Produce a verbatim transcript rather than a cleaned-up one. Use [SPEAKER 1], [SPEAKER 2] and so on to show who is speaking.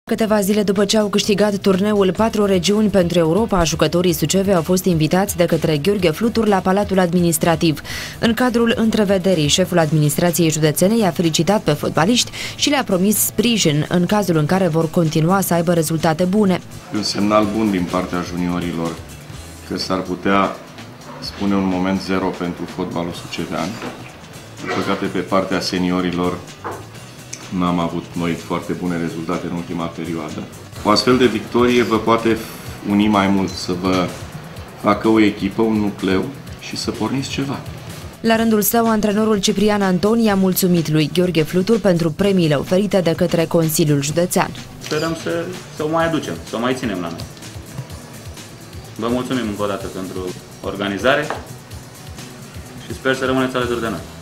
[SPEAKER 1] Câteva zile după ce au câștigat turneul Patru Regiuni pentru Europa, jucătorii Suceave au fost invitați de către Gheorghe Flutur la Palatul Administrativ. În cadrul întrevederii, șeful administrației județene i-a felicitat pe fotbaliști și le-a promis sprijin în cazul în care vor continua să aibă rezultate bune.
[SPEAKER 2] Un semnal bun din partea juniorilor că s-ar putea spune un moment zero pentru fotbalul sucevean. Din păcate, pe partea seniorilor n-am avut noi foarte bune rezultate în ultima perioadă. O astfel de victorie vă poate uni mai mult, să vă facă o echipă, un nucleu și să porniți ceva.
[SPEAKER 1] La rândul său, antrenorul Ciprian Antoni i-a mulțumit lui Gheorghe Flutur pentru premiile oferite de către Consiliul Județean.
[SPEAKER 3] Sperăm să, să o mai aducem, să o mai ținem la noi. Vă mulțumim încă o dată pentru organizare și sper să rămâneți alături de noi.